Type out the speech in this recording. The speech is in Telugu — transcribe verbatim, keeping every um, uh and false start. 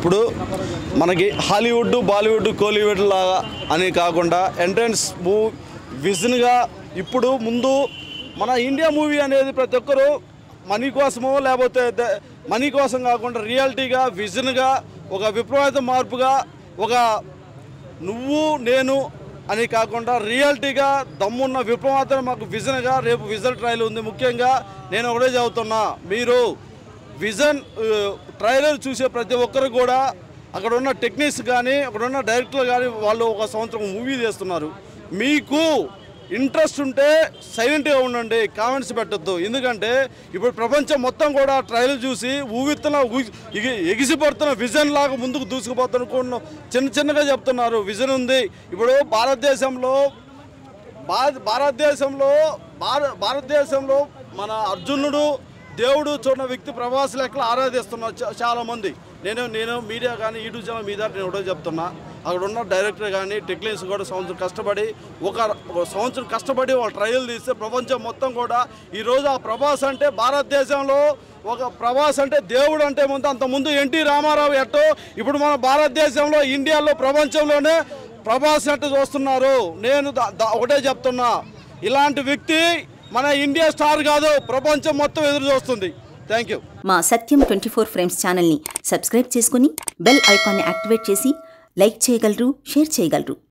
ఇప్పుడు మనకి హాలీవుడ్ బాలీవుడ్ కోలీవుడ్ లాగా అని కాకుండా ఎంట్రన్స్ మూవీ విజన్గా ఇప్పుడు ముందు మన ఇండియా మూవీ అనేది ప్రతి ఒక్కరు మనీ కోసమో లేకపోతే మనీ కోసం కాకుండా రియాలిటీగా విజన్గా ఒక విప్లవాత్మక మార్పుగా ఒక నువ్వు నేను అని కాకుండా రియాలిటీగా దమ్మున్న విప్లవాత్మక మాకు విజన్గా రేపు విజన్ ట్రయల్ ఉంది. ముఖ్యంగా నేను ఒకటే చెబుతున్నా, మీరు విజన్ ట్రైలర్ చూసే ప్రతి ఒక్కరు కూడా అక్కడ ఉన్న టెక్నీషియన్స్ కానీ అక్కడ ఉన్న డైరెక్టర్లు కానీ వాళ్ళు ఒక సంవత్సరం మూవీ చేస్తున్నారు. మీకు ఇంట్రెస్ట్ ఉంటే సైలెంట్గా ఉండండి, కామెంట్స్ పెట్టద్దు. ఎందుకంటే ఇప్పుడు ప్రపంచం మొత్తం కూడా ట్రైలర్ చూసి ఊగిస్తున్న ఎగిసిపడుతున్న విజన్ లాగా ముందుకు దూసుకుపోతున్న చిన్న చిన్నగా చెప్తున్నారు. విజన్ ఉంది. ఇప్పుడు భారతదేశంలో భారతదేశంలో భారతదేశంలో మన అర్జునుడు దేవుడు చూడని వ్యక్తి ప్రభాస్ లెక్కలు ఆరాధిస్తున్నారు చాలామంది. నేను నేను మీడియా కానీ యూట్యూబ్ ఛానల్ మీద నేను ఒకటే చెప్తున్నా, అక్కడ ఉన్న డైరెక్టర్ కానీ టెక్నీషియన్స్ కూడా సంవత్సరం కష్టపడి ఒక సంవత్సరం కష్టపడి వాళ్ళు ట్రయల్ తీస్తే ప్రపంచం మొత్తం కూడా ఈరోజు ఆ ప్రభాస్ అంటే భారతదేశంలో ఒక ప్రభాస్ అంటే దేవుడు అంటే ముందు అంతకుముందు ఎన్టీ రామారావు ఎట్టో ఇప్పుడు మన భారతదేశంలో ఇండియాలో ప్రపంచంలోనే ప్రభాస్ ఎట్ట చూస్తున్నారు. నేను ఒకటే చెప్తున్నా, ఇలాంటి వ్యక్తి మన ఇండియా స్టార్ కాదు, ప్రపంచం మొత్తం ఎదురు చూస్తుంది. Thank you. మా సత్యం ట్వంటీ ఫోర్ ఫ్రేమ్స్ ఛానల్ని సబ్స్క్రైబ్ చేసుకుని బెల్ ఐకాన్ని యాక్టివేట్ చేసి లైక్ చేయగలరు, షేర్ చేయగలరు.